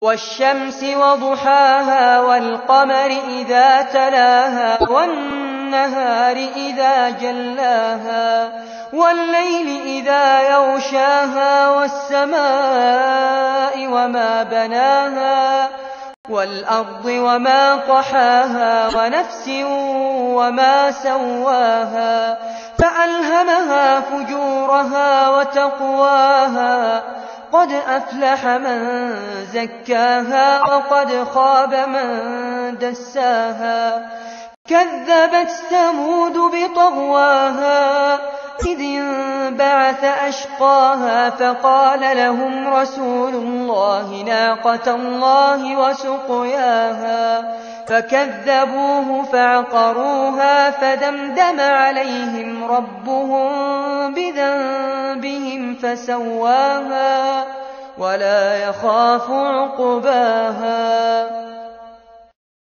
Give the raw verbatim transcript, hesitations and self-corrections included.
وَالشَّمْسِ وَضُحَاهَا وَالْقَمَرِ إِذَا تَلَاهَا وَالنَّهَارِ إِذَا جَلَّاهَا وَاللَّيْلِ إِذَا يَغْشَاهَا وَالسَّمَاءِ وَمَا بَنَاهَا وَالْأَرْضِ وَمَا طَحَاهَا وَنَفْسٍ وَمَا سَوَّاهَا فَأَلْهَمَهَا فُجُورَهَا وَتَقْوَاهَا قَدْ أَفْلَحَ مَن زَكَّاهَا وَقَدْ خَابَ مَن دَسَّاهَا كَذَّبَتْ ثَمُودُ بِطَغْوَاهَا إِذِ انبَعَثَ أَشْقَاهَا فَقَالَ لَهُمْ رَسُولُ اللَّهِ نَاقَةَ اللَّهِ وَسُقْيَاهَا فَكَذَّبُوهُ فَعَقَرُوهَا فَدَمْدَمَ عَلَيْهِمْ رَبُّهُم بِذَنبِهِمْ فَسَوَّاهَا وَلَا يَخَافُ عُقْبَاهَا